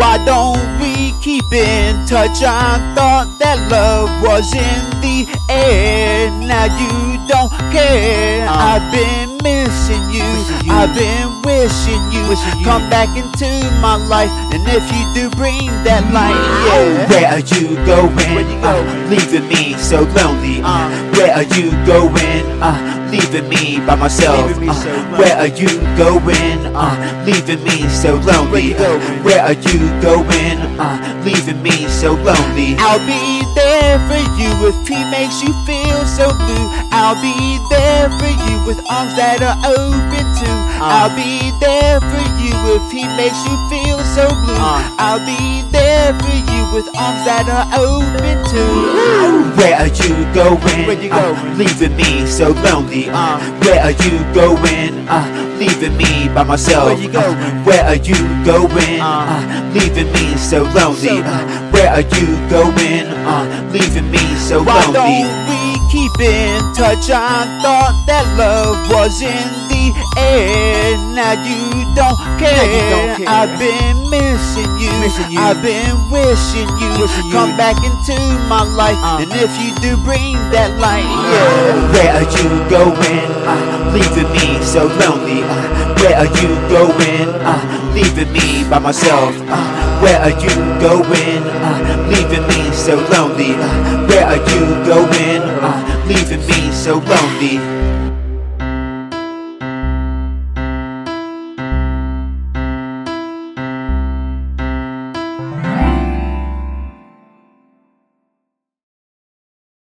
Why don't we keep in touch? I thought that love was in the air. Now you don't care. I've been missing you. I've been wishing you come back into my life. And if you do, bring that light. Yeah. Where are you going? Leaving me so lonely. Where are you going? Leaving me by myself. Where are you going? Leaving me so lonely. Where are you going? Leaving me so lonely. I'll be there for you if he makes you feel so blue. I'll be there for you with arms that are open too. I'll be there for you if he makes you feel so blue. I'll be there for you with arms that are open too. Where are you going? Leaving me so lonely. Where are you going? Leaving me by myself. Where are you going? Leaving me so lonely. Where are you going? Leaving me so lonely. Why don't we keep in touch? I thought that love was in the air. Now you don't care. I've been missing you. I've been wishing you come back into my life. And if you do, bring that light. Yeah. Where are you going? Leaving me so lonely. Where are you going? Leaving me by myself. Where are you going? Leaving me so lonely. Where are you going? Leaving me so lonely.